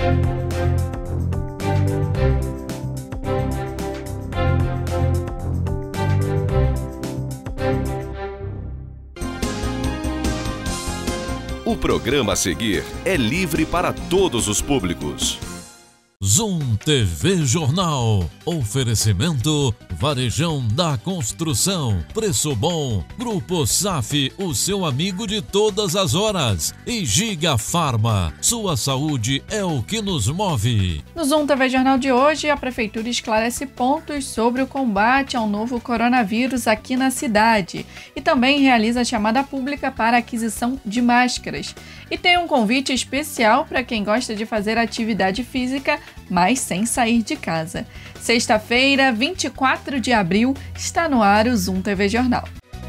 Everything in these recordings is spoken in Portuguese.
O programa a seguir é livre para todos os públicos. Zoom TV Jornal. Oferecimento Varejão da Construção. Preço bom. Grupo SAF, o seu amigo de todas as horas. E Giga Farma. Sua saúde é o que nos move. No Zoom TV Jornal de hoje, a Prefeitura esclarece pontos sobre o combate ao novo coronavírus aqui na cidade. E também realiza chamada pública para aquisição de máscaras. E tem um convite especial para quem gosta de fazer atividade física, mas sem sair de casa. Sexta-feira, 24 de abril, está no ar o Zoom TV Jornal.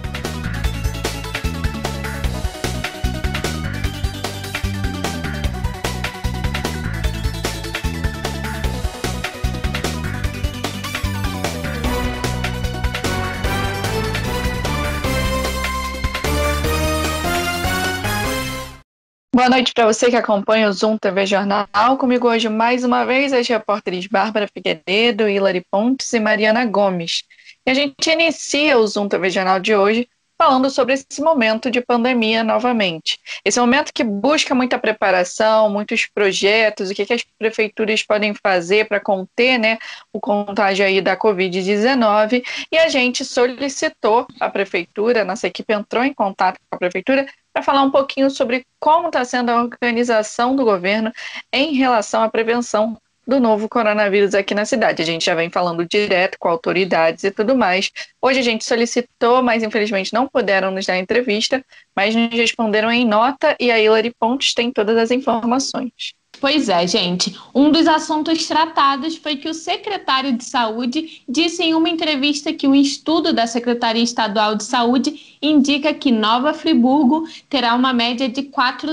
Boa noite para você que acompanha o Zoom TV Jornal. Comigo hoje, mais uma vez, as repórteres Bárbara Figueiredo, Hilary Pontes e Mariana Gomes. E a gente inicia o Zoom TV Jornal de hoje falando sobre esse momento de pandemia novamente. Esse momento que busca muita preparação, muitos projetos, o que as prefeituras podem fazer para conter, né, o contágio aí da Covid-19. E a gente solicitou à prefeitura, nossa equipe entrou em contato com a prefeitura para falar um pouquinho sobre como está sendo a organização do governo em relação à prevenção do novo coronavírus aqui na cidade. A gente já vem falando direto com autoridades e tudo mais. Hoje a gente solicitou, mas infelizmente não puderam nos dar entrevista, mas nos responderam em nota e a Hilary Pontes tem todas as informações. Pois é, gente. Um dos assuntos tratados foi que o secretário de Saúde disse em uma entrevista que um estudo da Secretaria Estadual de Saúde indica que Nova Friburgo terá uma média de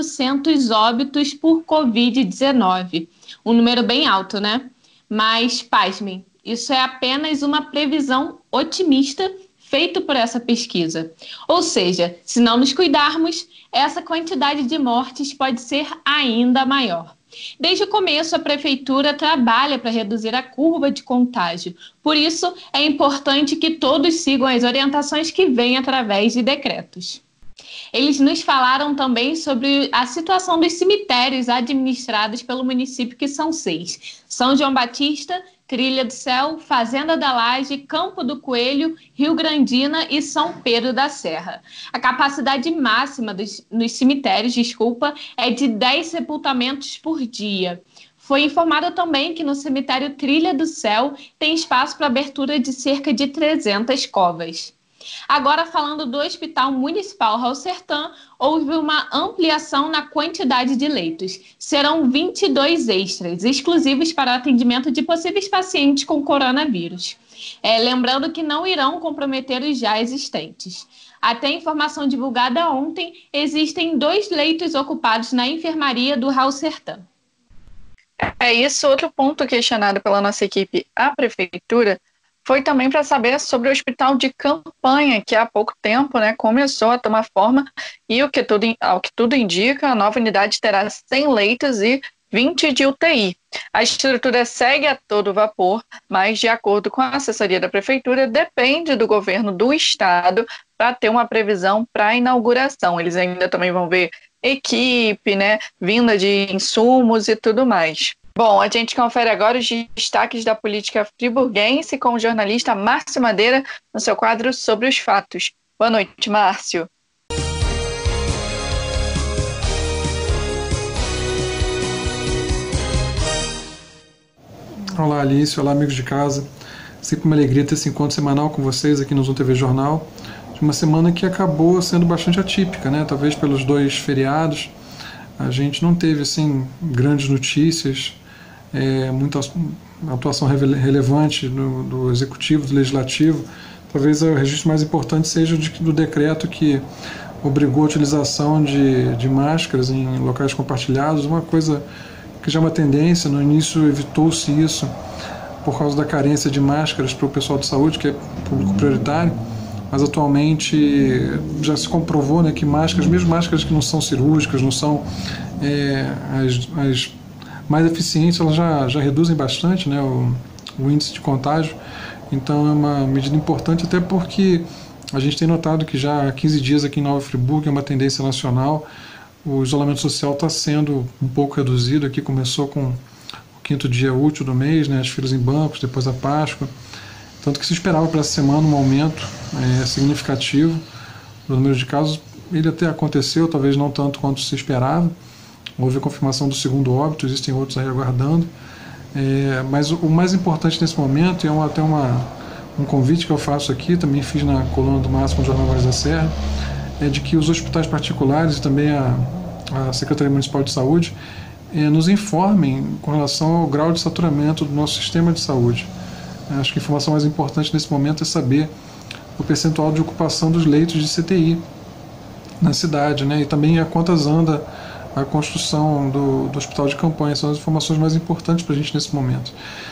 400 óbitos por Covid-19. Um número bem alto, né? Mas, pasmem, isso é apenas uma previsão otimista feita por essa pesquisa. Ou seja, se não nos cuidarmos, essa quantidade de mortes pode ser ainda maior. Desde o começo, a Prefeitura trabalha para reduzir a curva de contágio. Por isso, é importante que todos sigam as orientações que vêm através de decretos. Eles nos falaram também sobre a situação dos cemitérios administrados pelo município, que são 6. São João Batista, Trilha do Céu, Fazenda da Laje, Campo do Coelho, Rio Grandina e São Pedro da Serra. A capacidade máxima nos cemitérios, é de 10 sepultamentos por dia. Foi informado também que no cemitério Trilha do Céu tem espaço para abertura de cerca de 300 covas. Agora, falando do Hospital Municipal Raul Sertã, houve uma ampliação na quantidade de leitos. Serão 22 extras, exclusivos para o atendimento de possíveis pacientes com coronavírus. Lembrando que não irão comprometer os já existentes. Até a informação divulgada ontem, existem 2 leitos ocupados na enfermaria do Raul Sertã. É isso, outro ponto questionado pela nossa equipe, a Prefeitura, foi também para saber sobre o hospital de campanha, que há pouco tempo, né, começou a tomar forma e ao que tudo indica, a nova unidade terá 100 leitos e 20 de UTI. A estrutura segue a todo vapor, mas de acordo com a assessoria da Prefeitura, depende do governo do estado para ter uma previsão para a inauguração. Eles ainda também vão ver equipe, né, vinda de insumos e tudo mais. Bom, a gente confere agora os destaques da política friburguense com o jornalista Márcio Madeira no seu quadro Sobre os Fatos. Boa noite, Márcio. Olá, Alice. Olá, amigos de casa. Sempre uma alegria ter esse encontro semanal com vocês aqui no Zoom TV Jornal. De uma semana que acabou sendo bastante atípica, né? Talvez pelos 2 feriados. A gente não teve, assim, grandes notícias, muita atuação relevante do Executivo, do Legislativo. Talvez o registro mais importante seja o do decreto que obrigou a utilização de máscaras em locais compartilhados, uma coisa que já é uma tendência. No início evitou-se isso por causa da carência de máscaras para o pessoal de saúde, que é público prioritário, mas atualmente já se comprovou, né, que máscaras, mesmo máscaras que não são cirúrgicas, não são as mais eficientes, elas já reduzem bastante, né, o índice de contágio. Então é uma medida importante, até porque a gente tem notado que já há 15 dias aqui em Nova Friburgo é uma tendência nacional. O isolamento social está sendo um pouco reduzido. Aqui começou com o 5º dia útil do mês, né, as filas em bancos, depois a Páscoa. Tanto que se esperava para essa semana um aumento significativo do número de casos. Ele até aconteceu, talvez não tanto quanto se esperava. Houve a confirmação do 2º óbito, existem outros aí aguardando. Mas o mais importante nesse momento, e até um convite que eu faço aqui, também fiz na coluna do Máximo do Jornal Vales da Serra, é de que os hospitais particulares e também a Secretaria Municipal de Saúde nos informem com relação ao grau de saturamento do nosso sistema de saúde. Acho que a informação mais importante nesse momento é saber o percentual de ocupação dos leitos de CTI na cidade, né? E também a quantas anda a construção do hospital de campanha. São as informações mais importantes para a gente nesse momento.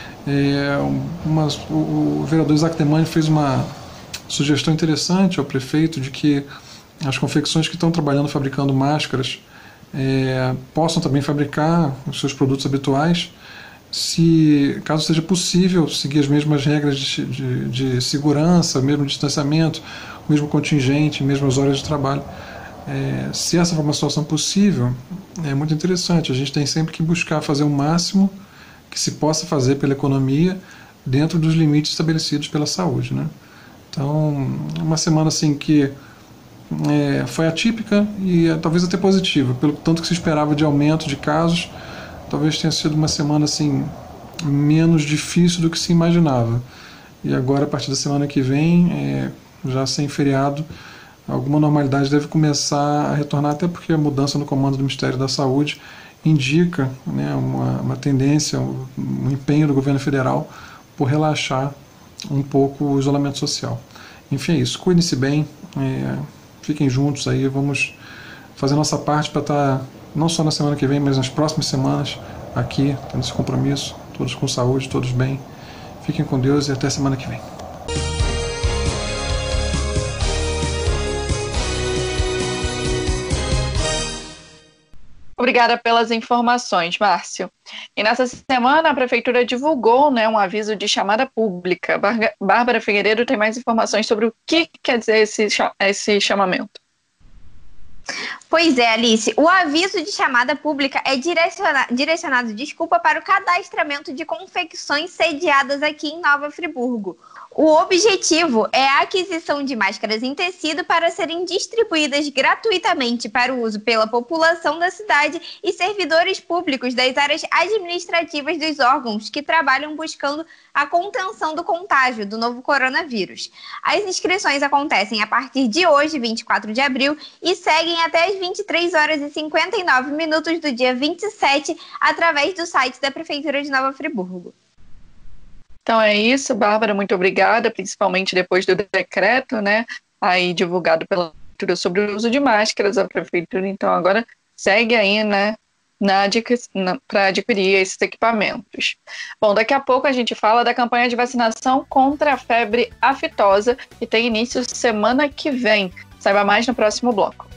O vereador Isaac Demani fez uma sugestão interessante ao prefeito de que as confecções que estão trabalhando fabricando máscaras possam também fabricar os seus produtos habituais, caso seja possível seguir as mesmas regras de segurança, mesmo distanciamento, mesmo contingente, mesmas horas de trabalho. Se essa for uma situação possível, é muito interessante. A gente tem sempre que buscar fazer o máximo que se possa fazer pela economia dentro dos limites estabelecidos pela saúde, né? Então, uma semana assim que foi atípica e talvez até positiva, pelo tanto que se esperava de aumento de casos. Talvez tenha sido uma semana assim menos difícil do que se imaginava. E agora, a partir da semana que vem, já sem feriado, alguma normalidade deve começar a retornar, até porque a mudança no comando do Ministério da Saúde indica, né, uma tendência, um empenho do governo federal por relaxar um pouco o isolamento social. Enfim, é isso. Cuidem-se bem, fiquem juntos aí, vamos fazer a nossa parte para estar, não só na semana que vem, mas nas próximas semanas, aqui, tendo esse compromisso, todos com saúde, todos bem. Fiquem com Deus e até semana que vem. Obrigada pelas informações, Márcio. E nessa semana a Prefeitura divulgou, né, um aviso de chamada pública. Bárbara Figueiredo tem mais informações sobre o que quer dizer esse chamamento. Pois é, Alice, o aviso de chamada pública é direcionado para o cadastramento de confecções sediadas aqui em Nova Friburgo. O objetivo é a aquisição de máscaras em tecido para serem distribuídas gratuitamente para o uso pela população da cidade e servidores públicos das áreas administrativas dos órgãos que trabalham buscando a contenção do contágio do novo coronavírus. As inscrições acontecem a partir de hoje, 24 de abril, e seguem até as 23h59 do dia 27, através do site da Prefeitura de Nova Friburgo. Então é isso, Bárbara, muito obrigada, principalmente depois do decreto, né, aí divulgado pela Prefeitura sobre o uso de máscaras. A Prefeitura, então, agora segue aí, né, para adquirir esses equipamentos. Bom, daqui a pouco a gente fala da campanha de vacinação contra a febre aftosa, que tem início semana que vem. Saiba mais no próximo bloco.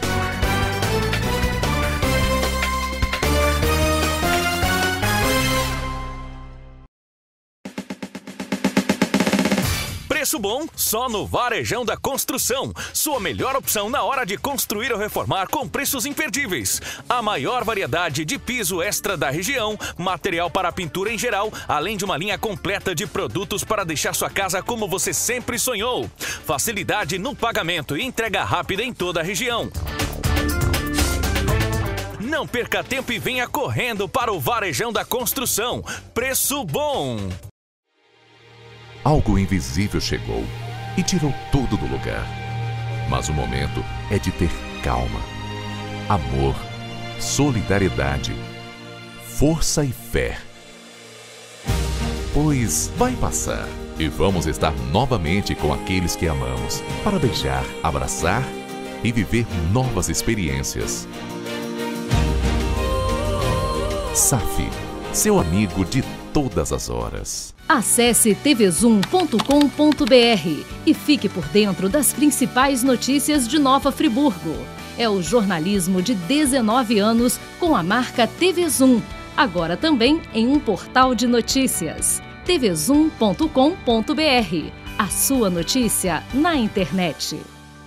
Preço bom só no Varejão da Construção. Sua melhor opção na hora de construir ou reformar com preços imperdíveis. A maior variedade de piso extra da região, material para pintura em geral, além de uma linha completa de produtos para deixar sua casa como você sempre sonhou. Facilidade no pagamento e entrega rápida em toda a região. Não perca tempo e venha correndo para o Varejão da Construção. Preço bom! Algo invisível chegou e tirou tudo do lugar. Mas o momento é de ter calma, amor, solidariedade, força e fé. Pois vai passar e vamos estar novamente com aqueles que amamos para beijar, abraçar e viver novas experiências. SAF, seu amigo de todas as horas. Acesse tvzoom.com.br e fique por dentro das principais notícias de Nova Friburgo. É o jornalismo de 19 anos com a marca TV Zoom, agora também em um portal de notícias. tvzoom.com.br. A sua notícia na internet.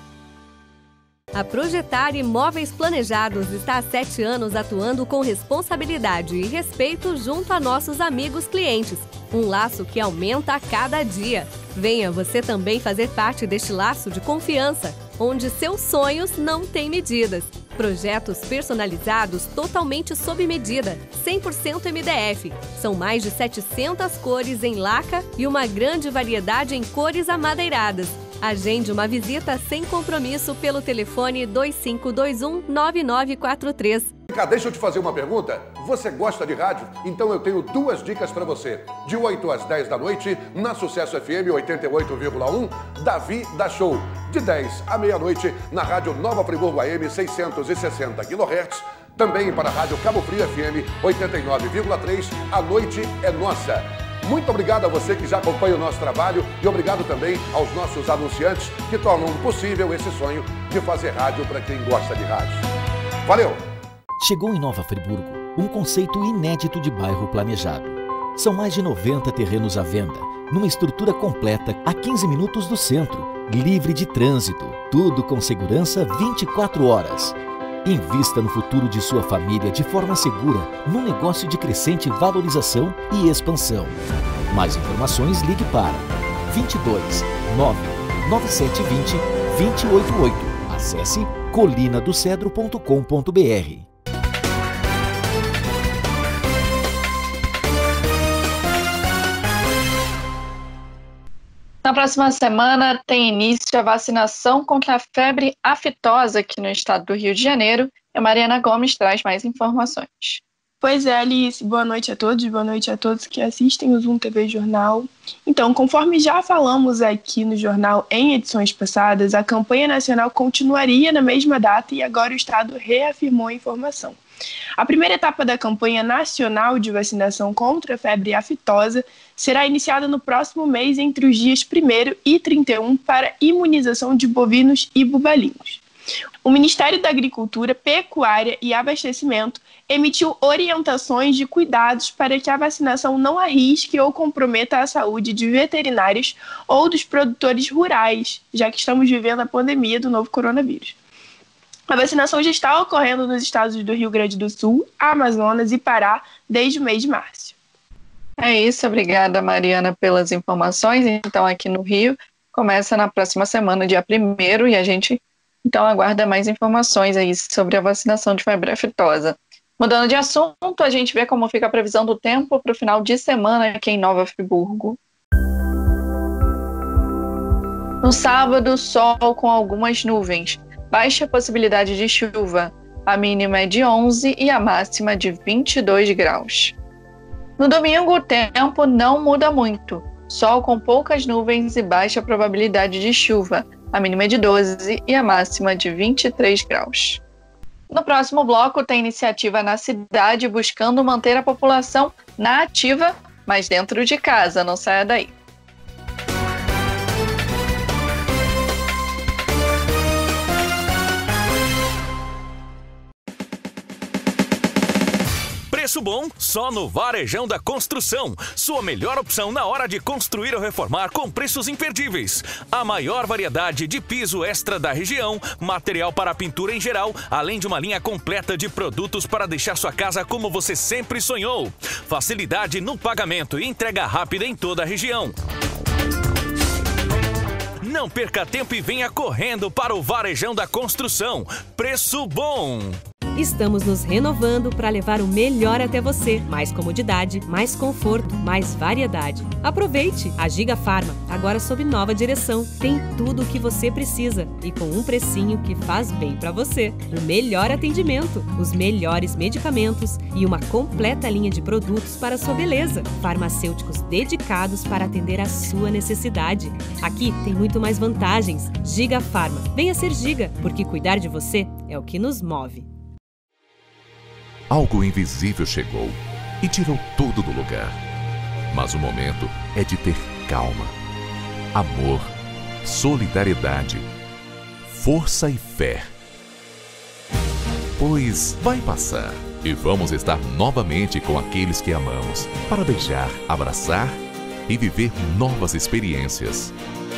A Projetar Imóveis Planejados está há 7 anos atuando com responsabilidade e respeito junto a nossos amigos clientes. Um laço que aumenta a cada dia. Venha você também fazer parte deste laço de confiança, onde seus sonhos não têm medidas. Projetos personalizados totalmente sob medida, 100% MDF. São mais de 700 cores em laca e uma grande variedade em cores amadeiradas. Agende uma visita sem compromisso pelo telefone 2521-9943. Deixa eu te fazer uma pergunta. Você gosta de rádio? Então eu tenho 2 dicas para você. De 8 às 10 da noite, na Sucesso FM 88,1, Davi da Show. De 10 à meia-noite, na Rádio Nova Friburgo AM 660 kHz. Também para a Rádio Cabo Frio FM 89,3, A Noite é Nossa. Muito obrigado a você que já acompanha o nosso trabalho e obrigado também aos nossos anunciantes que tornam possível esse sonho de fazer rádio para quem gosta de rádio. Valeu! Chegou em Nova Friburgo um conceito inédito de bairro planejado. São mais de 90 terrenos à venda, numa estrutura completa a 15 minutos do centro, livre de trânsito, tudo com segurança 24 horas. Invista no futuro de sua família de forma segura, num negócio de crescente valorização e expansão. Mais informações, ligue para 22 99720 2088. Acesse colinadocedro.com.br. Na próxima semana tem início a vacinação contra a febre aftosa aqui no estado do Rio de Janeiro. A Mariana Gomes traz mais informações. Pois é, Alice, boa noite a todos que assistem o Zoom TV Jornal. Então, conforme já falamos aqui no jornal em edições passadas, a campanha nacional continuaria na mesma data e agora o estado reafirmou a informação. A primeira etapa da campanha nacional de vacinação contra a febre aftosa será iniciada no próximo mês entre os dias 1º e 31 para imunização de bovinos e bubalinos. O Ministério da Agricultura, Pecuária e Abastecimento emitiu orientações de cuidados para que a vacinação não arrisque ou comprometa a saúde de veterinários ou dos produtores rurais, já que estamos vivendo a pandemia do novo coronavírus. A vacinação já está ocorrendo nos estados do Rio Grande do Sul, Amazonas e Pará desde o mês de março. É isso, obrigada Mariana pelas informações. Então aqui no Rio começa na próxima semana, dia 1º, e a gente então aguarda mais informações aí sobre a vacinação de febre aftosa. Mudando de assunto, a gente vê como fica a previsão do tempo para o final de semana aqui em Nova Friburgo. No sábado, sol com algumas nuvens. Baixa possibilidade de chuva, a mínima é de 11 e a máxima de 22 graus. No domingo, o tempo não muda muito, sol com poucas nuvens e baixa probabilidade de chuva, a mínima é de 12 e a máxima de 23 graus. No próximo bloco, tem iniciativa na cidade buscando manter a população na ativa, mas dentro de casa, não saia daí. Preço bom só no Varejão da Construção. Sua melhor opção na hora de construir ou reformar com preços imperdíveis. A maior variedade de piso extra da região, material para pintura em geral, além de uma linha completa de produtos para deixar sua casa como você sempre sonhou. Facilidade no pagamento e entrega rápida em toda a região. Não perca tempo e venha correndo para o Varejão da Construção. Preço bom! Estamos nos renovando para levar o melhor até você. Mais comodidade, mais conforto, mais variedade. Aproveite! A Giga Farma, agora sob nova direção, tem tudo o que você precisa e com um precinho que faz bem para você. O melhor atendimento, os melhores medicamentos e uma completa linha de produtos para sua beleza. Farmacêuticos dedicados para atender a sua necessidade. Aqui tem muito mais vantagens. Giga Farma. Venha ser Giga, porque cuidar de você é o que nos move. Algo invisível chegou e tirou tudo do lugar. Mas o momento é de ter calma, amor, solidariedade, força e fé. Pois vai passar. E vamos estar novamente com aqueles que amamos, para beijar, abraçar e viver novas experiências.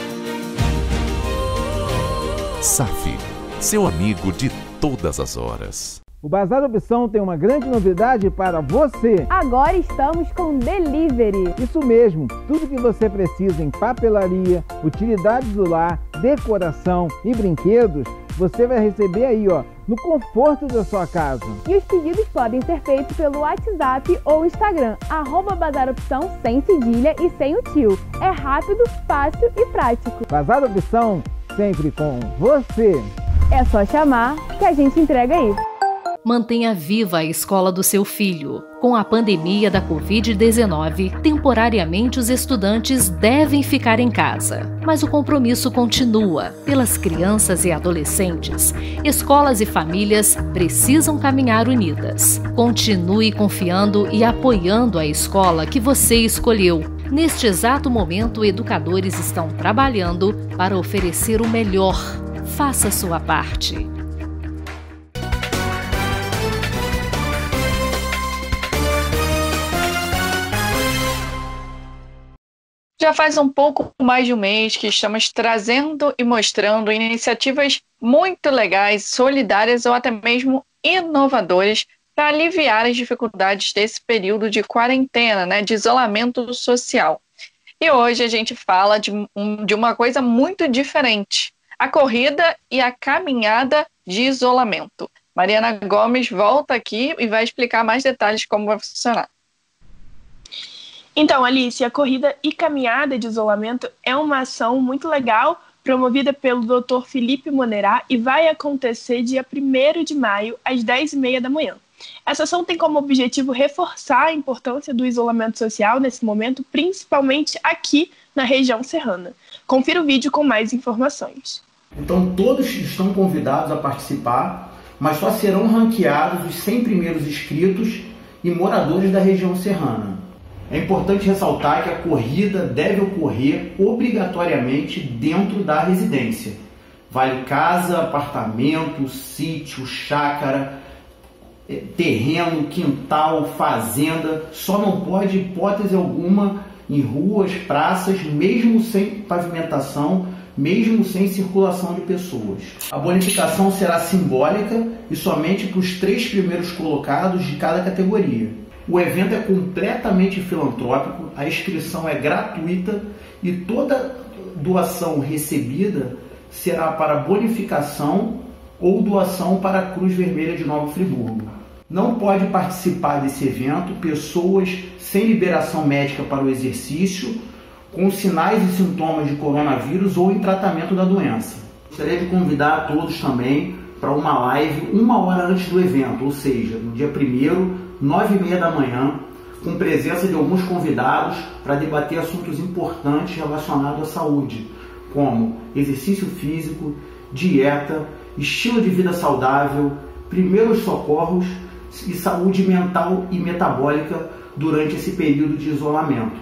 SAF, seu amigo de todas as horas. O Bazar Opção tem uma grande novidade para você. Agora estamos com delivery. Isso mesmo, tudo que você precisa em papelaria, utilidades do lar, decoração e brinquedos, você vai receber aí, no conforto da sua casa. E os pedidos podem ser feitos pelo WhatsApp ou Instagram, @Bazar Opção, sem cedilha e sem o tio. É rápido, fácil e prático. Bazar Opção, sempre com você. É só chamar que a gente entrega aí. Mantenha viva a escola do seu filho. Com a pandemia da Covid-19, temporariamente os estudantes devem ficar em casa. Mas o compromisso continua. Pelas crianças e adolescentes, escolas e famílias precisam caminhar unidas. Continue confiando e apoiando a escola que você escolheu. Neste exato momento, educadores estão trabalhando para oferecer o melhor. Faça sua parte. Já faz um pouco mais de um mês que estamos trazendo e mostrando iniciativas muito legais, solidárias ou até mesmo inovadoras para aliviar as dificuldades desse período de quarentena, de isolamento social. E hoje a gente fala de uma coisa muito diferente, a corrida e a caminhada de isolamento. Mariana Gomes volta aqui e vai explicar mais detalhes como vai funcionar. Então, Alice, a corrida e caminhada de isolamento é uma ação muito legal, promovida pelo Dr. Felipe Monerá e vai acontecer dia 1º de maio, às 10h30 da manhã. Essa ação tem como objetivo reforçar a importância do isolamento social nesse momento, principalmente aqui na região serrana. Confira o vídeo com mais informações. Então, todos estão convidados a participar, mas só serão ranqueados os 100 primeiros inscritos e moradores da região serrana. É importante ressaltar que a corrida deve ocorrer obrigatoriamente dentro da residência. Vale casa, apartamento, sítio, chácara, terreno, quintal, fazenda. Só não pode, hipótese alguma, em ruas, praças, mesmo sem pavimentação, mesmo sem circulação de pessoas. A bonificação será simbólica e somente para os 3 primeiros colocados de cada categoria. O evento é completamente filantrópico, a inscrição é gratuita e toda doação recebida será para bonificação ou doação para a Cruz Vermelha de Nova Friburgo. Não pode participar desse evento pessoas sem liberação médica para o exercício, com sinais e sintomas de coronavírus ou em tratamento da doença. Gostaria de convidar a todos também para uma live 1 hora antes do evento, ou seja, no dia 1º, 9h30 da manhã, com presença de alguns convidados para debater assuntos importantes relacionados à saúde, como exercício físico, dieta, estilo de vida saudável, primeiros socorros e saúde mental e metabólica durante esse período de isolamento.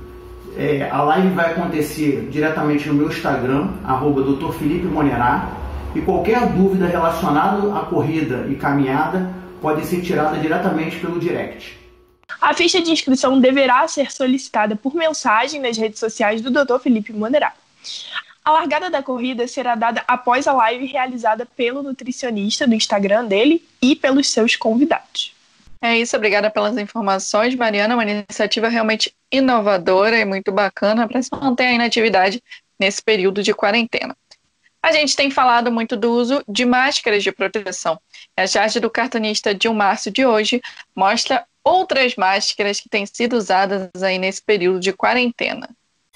A live vai acontecer diretamente no meu Instagram, @Dr. Felipe Monerá, e qualquer dúvida relacionada à corrida e caminhada pode ser tirada diretamente pelo direct. A ficha de inscrição deverá ser solicitada por mensagem nas redes sociais do Dr. Felipe Monerá. A largada da corrida será dada após a live realizada pelo nutricionista do Instagram dele e pelos seus convidados. É isso, obrigada pelas informações, Mariana. Uma iniciativa realmente inovadora e muito bacana para se manter aí na atividade nesse período de quarentena. A gente tem falado muito do uso de máscaras de proteção. A charge do cartunista Dilmárcio de hoje mostra outras máscaras que têm sido usadas aí nesse período de quarentena.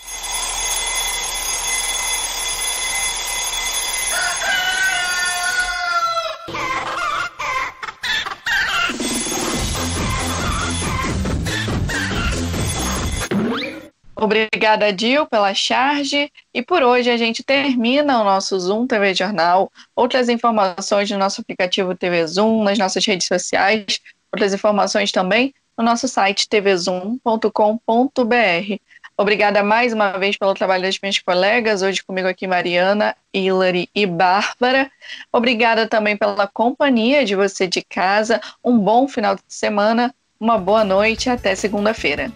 Obrigada, Dil, pela charge. E por hoje a gente termina o nosso Zoom TV Jornal. Outras informações no nosso aplicativo TV Zoom, nas nossas redes sociais. Outras informações também no nosso site tvzoom.com.br. Obrigada mais uma vez pelo trabalho das minhas colegas, hoje comigo aqui Mariana, Hilary e Bárbara. Obrigada também pela companhia de você de casa, um bom final de semana, uma boa noite e até segunda-feira.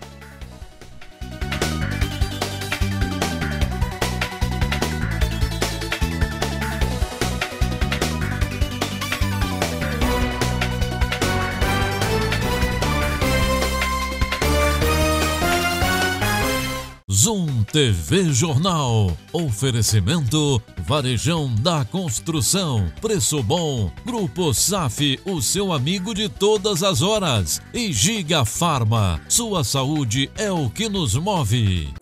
Zoom TV Jornal. Oferecimento Varejão da Construção. Preço bom. Grupo SAF, o seu amigo de todas as horas. E Giga Farma. Sua saúde é o que nos move.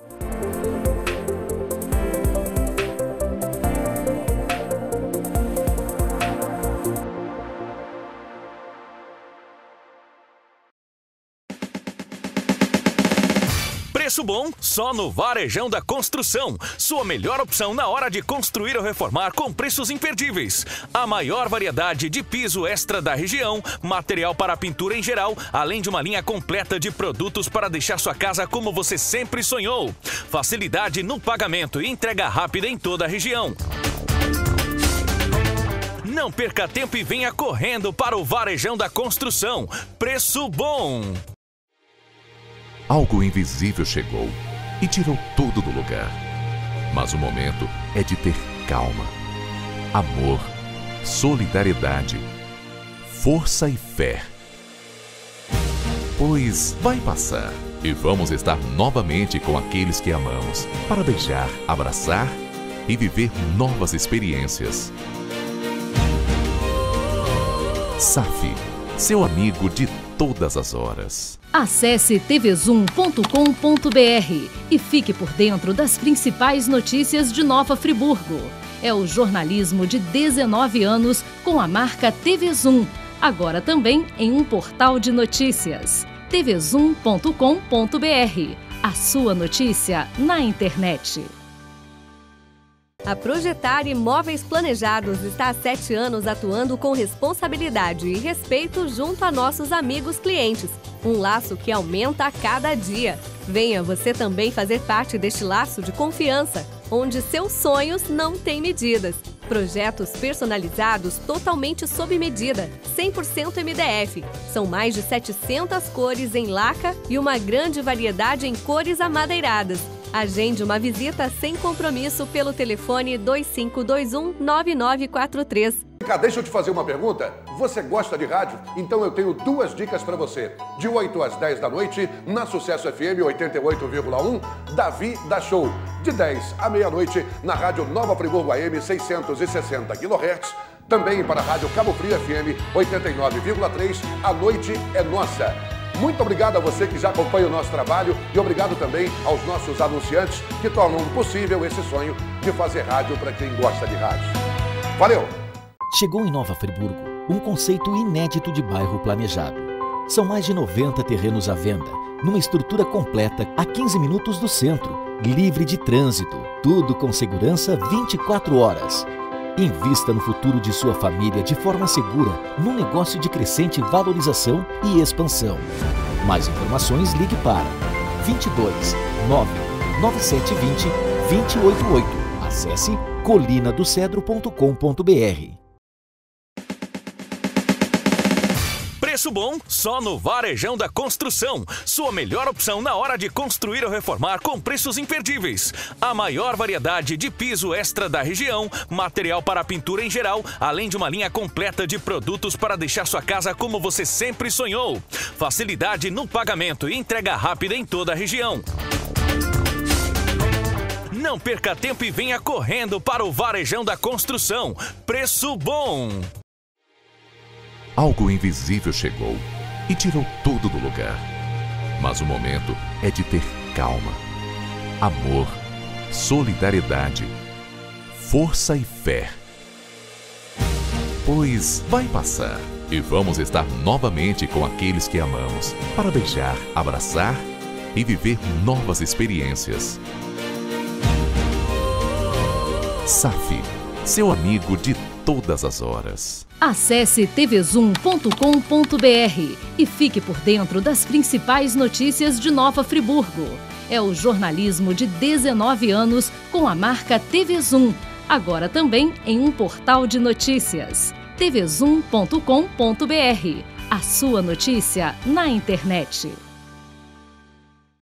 Preço bom só no Varejão da Construção. Sua melhor opção na hora de construir ou reformar com preços imperdíveis. A maior variedade de piso extra da região, material para pintura em geral, além de uma linha completa de produtos para deixar sua casa como você sempre sonhou. Facilidade no pagamento e entrega rápida em toda a região. Não perca tempo e venha correndo para o Varejão da Construção. Preço bom! Algo invisível chegou e tirou tudo do lugar. Mas o momento é de ter calma, amor, solidariedade, força e fé. Pois vai passar e vamos estar novamente com aqueles que amamos, para beijar, abraçar e viver novas experiências. SAF, seu amigo de todas as horas. Acesse tvzoom.com.br e fique por dentro das principais notícias de Nova Friburgo. É o jornalismo de 19 anos com a marca TV Zoom, agora também em um portal de notícias. tvzoom.com.br, a sua notícia na internet. A Projetar Imóveis Planejados está há 7 anos atuando com responsabilidade e respeito junto a nossos amigos clientes. Um laço que aumenta a cada dia. Venha você também fazer parte deste laço de confiança, onde seus sonhos não têm medidas. Projetos personalizados totalmente sob medida, 100% MDF. São mais de 700 cores em laca e uma grande variedade em cores amadeiradas. Agende uma visita sem compromisso pelo telefone 2521-9943. Deixa eu te fazer uma pergunta. Você gosta de rádio? Então eu tenho 2 dicas para você. De 8 às 10 da noite, na Sucesso FM 88,1, Davi da Show. De 10 à meia-noite, na Rádio Nova Friburgo AM 660 kHz. Também para a Rádio Cabo Frio FM 89,3, A Noite é Nossa. Muito obrigado a você que já acompanha o nosso trabalho e obrigado também aos nossos anunciantes que tornam possível esse sonho de fazer rádio para quem gosta de rádio. Valeu! Chegou em Nova Friburgo um conceito inédito de bairro planejado. São mais de 90 terrenos à venda, numa estrutura completa a 15 minutos do centro, livre de trânsito, tudo com segurança 24 horas. Invista no futuro de sua família de forma segura, num negócio de crescente valorização e expansão. Mais informações, ligue para 22 99720 2088. Acesse colinadocedro.com.br. Preço bom só no Varejão da Construção. Sua melhor opção na hora de construir ou reformar com preços imperdíveis. A maior variedade de piso extra da região, material para pintura em geral, além de uma linha completa de produtos para deixar sua casa como você sempre sonhou. Facilidade no pagamento e entrega rápida em toda a região. Não perca tempo e venha correndo para o Varejão da Construção. Preço bom! Algo invisível chegou e tirou tudo do lugar. Mas o momento é de ter calma, amor, solidariedade, força e fé. Pois vai passar e vamos estar novamente com aqueles que amamos, para beijar, abraçar e viver novas experiências. SAF, seu amigo de todas as horas. Acesse tvzoom.com.br e fique por dentro das principais notícias de Nova Friburgo. É o jornalismo de 19 anos com a marca TV Zoom, agora também em um portal de notícias. tvzoom.com.br. A sua notícia na internet.